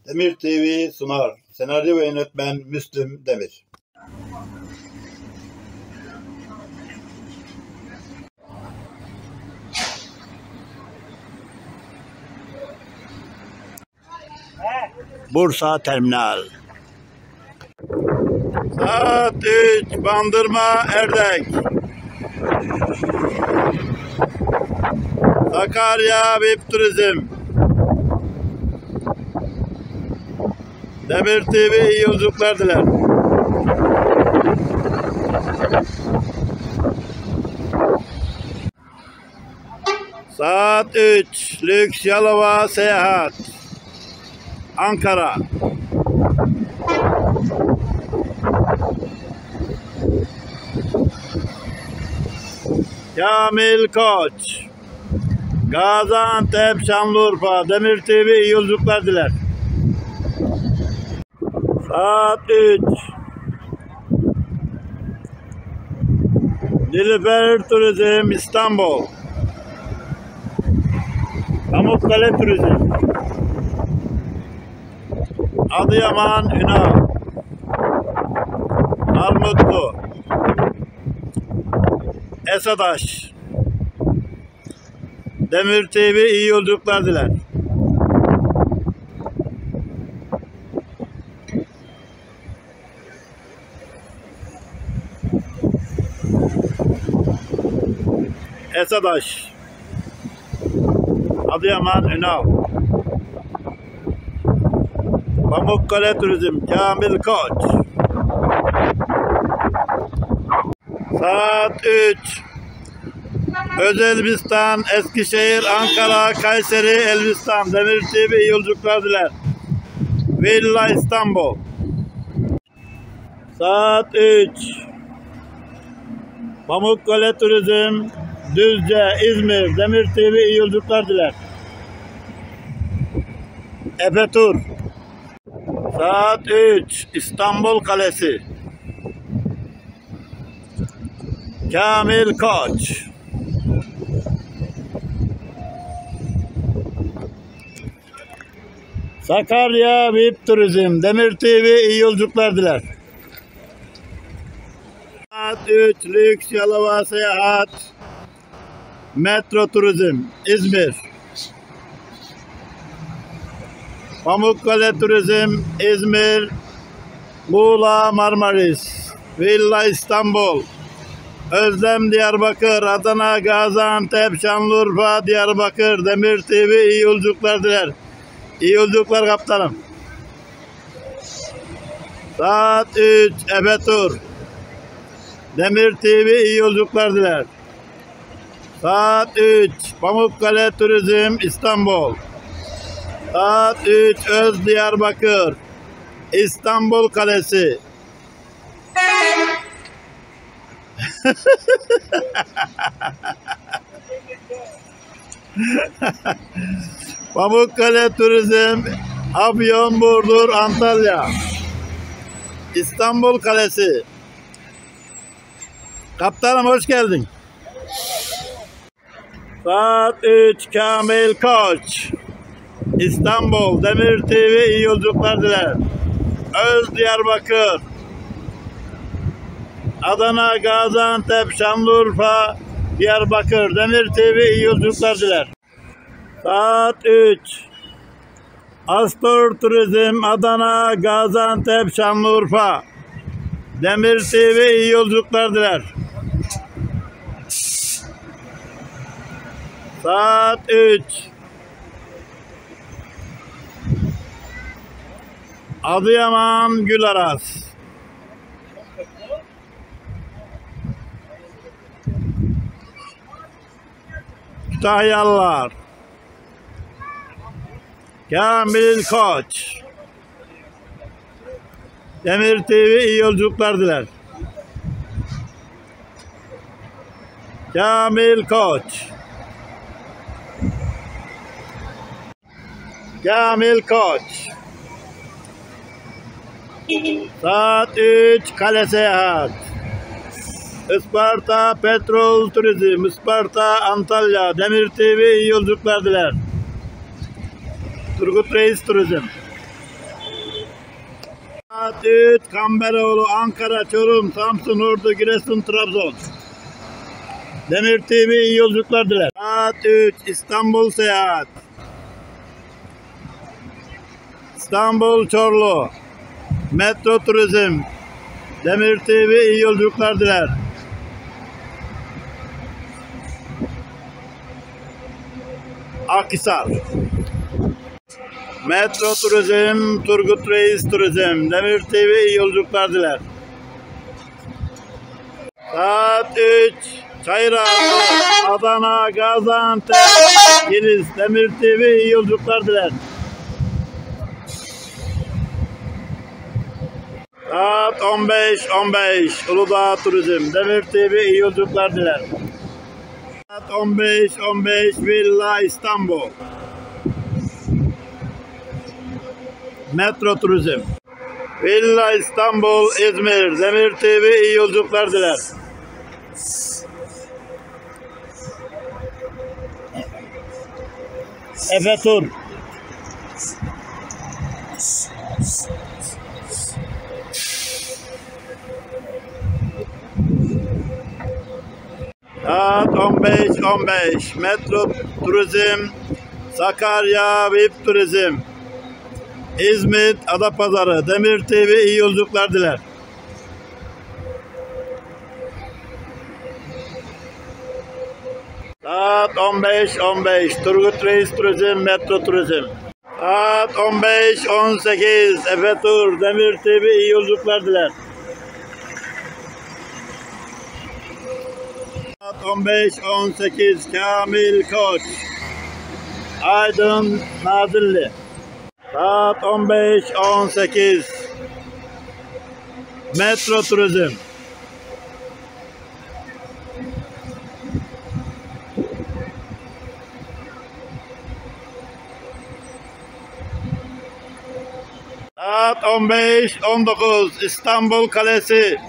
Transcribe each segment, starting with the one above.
Demir TV sunar. Senaryo ve yönetmen Müslüm Demir. Bursa Terminal. Saat 3 Bandırma Erdek. Sakarya VIP Turizm. Demir TV iyi yolculuklar diler. Saat 3 Lüks Yalova Seyahat. Ankara. Kamil Koç. Gaziantep Şanlıurfa. Demir TV iyi yolculuklar diler. Saat 3 Nilüfer Turizm İstanbul. Pamukkale Turizm. Adıyaman Ünal. Armutlu. Esadaş. Demir TV iyi yolculuklar diler. Esadaş. Adıyaman Ünal. Pamukkale Turizm Kamil Koç. Saat 3 Özelbistan, Eskişehir, Ankara, Kayseri, Elbistan. Demir TV iyi yolculuklar diler. Villa İstanbul. Saat 3 Pamukkale Turizm Düzce, İzmir. Demir TV iyi yolculuklar diler. Efe Tur. Saat 3 İstanbul Kalesi. Kamil Koç. Sakarya VIP Turizm. Demir TV iyi yolculuklar diler. Saat 3 Lüks Yalova Seyahat. Metro Turizm İzmir. Pamukkale Turizm İzmir. Muğla Marmaris. Villa İstanbul. Özlem Diyarbakır, Adana, Gaziantep, Şanlıurfa, Diyarbakır. Demir TV iyi yolculuklar diler. İyi yolculuklar kaptanım. Saat 3 Efe Tur. Demir TV iyi yolculuklar diler. Saat 3 Pamukkale Turizm İstanbul. Saat 3 Öz Diyarbakır. İstanbul Kalesi. Pamukkale Turizm Afyon, Burdur, Antalya. İstanbul Kalesi. Kaptanım hoş geldin. Saat 3 Kamil Koç. İstanbul. Demir TV iyi yolculuklar diler. Öz Diyarbakır. Adana, Gaziantep, Şanlıurfa, Diyarbakır. Demir TV iyi yolculuklar diler. Saat 3 Astor Turizm Adana, Gaziantep, Şanlıurfa. Demir TV iyi yolculuklar diler. Saat 3 Adıyaman Gülaras. Kütahyalılar. Kamil Koç. Demir TV iyi yolculuklar diler. Kamil Koç. Kamil Koç. Saat 3 Kale Seyahat. Isparta Petrol Turizm, Isparta Antalya. Demir TV iyi yolculuklar diler. Turgut Reis Turizm. Saat 3 Kamberoğlu, Ankara, Çorum, Samsun, Ordu, Giresun, Trabzon. Demir TV iyi yolculuklar diler. Saat 3 İstanbul seyahat. İstanbul Çorlu. Metro Turizm. Demir TV iyi yolculuklar diler. Akhisar. Metro Turizm, Turgut Reis Turizm. Demir TV iyi yolculuklar diler. Saat 3 Çayırağlı, Adana, Gaziantep, Kilis. Demir TV iyi yolculuklar diler. Saat 15:15 Uludağ Turizm. Demir TV iyi yolculuklar diler. Saat 15:15 Villa İstanbul. Metro Turizm. Villa İstanbul, İzmir. Demir TV iyi yolculuklar diler. Efe Tur. Saat 15:15 Metro Turizm, Sakarya VIP Turizm, İzmit Adapazarı. Demir TV iyi yolculuklar diler. Saat 15:15 Turgut Reis Turizm, Metro Turizm. Saat 15:18 Efe Tur. Demir TV iyi yolculuklar diler. Saat 15:18 Kamil Koç, Aydın Nazilli. Saat 15:18 Metro Turizm. Saat 15:19 İstanbul Kalesi,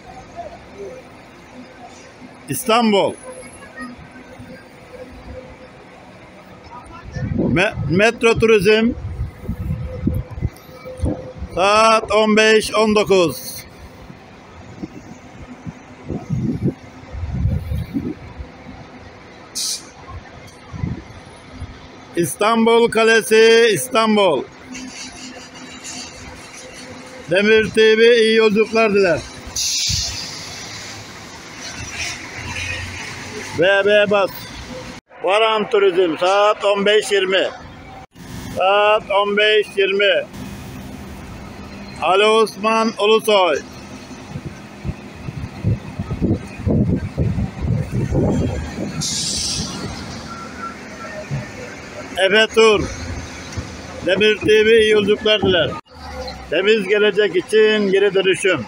İstanbul. Metro Turizm. Saat 15:19 İstanbul Kalesi, İstanbul. Demir TV iyi yolculuklar diler. BB Bas. Varan Turizm. Saat 15:20 Saat 15:20 Ali Osman Ulusoy. Efe Tur. Demir TV iyi yolculuklar diler. Temiz gelecek için geri dönüşüm.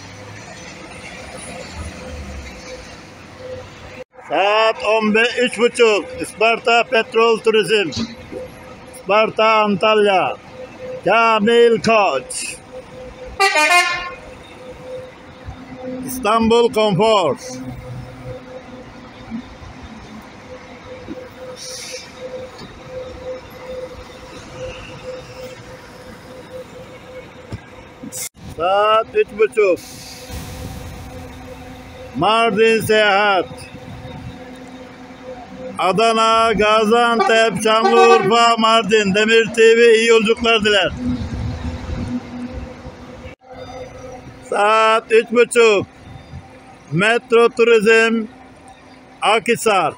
Saat 15:30 Isparta Petrol Turizm. Isparta Antalya. Kamil Koç. İstanbul Konfor. Saat 3:30 Mardin Seyahat. Adana, Gaziantep, Şanlıurfa, Mardin. Demir TV iyi yolculuklar diler. Saat 3:30 Metro Turizm, Akhisar.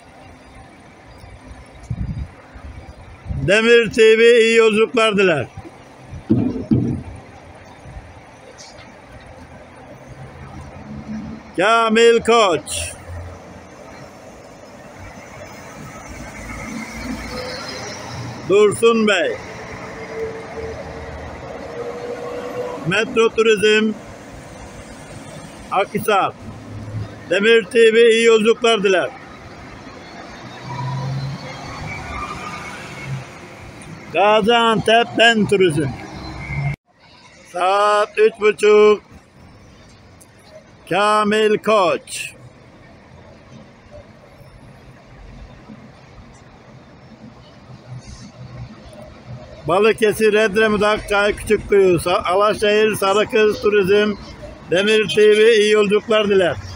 Demir TV iyi yolculuklar diler. Kamil Koç. Dursun Bey. Metro Turizm, Akhisar. Demir TV iyi yolculuklar diler. Gaziantep Ben Turizm. Saat 3:30 Kamil Koç. Balıkesir, Edremit, Akçay, Küçükkuyu, Alaşehir, Sarıkız Turizm, Demir TV iyi yolculuklar diler.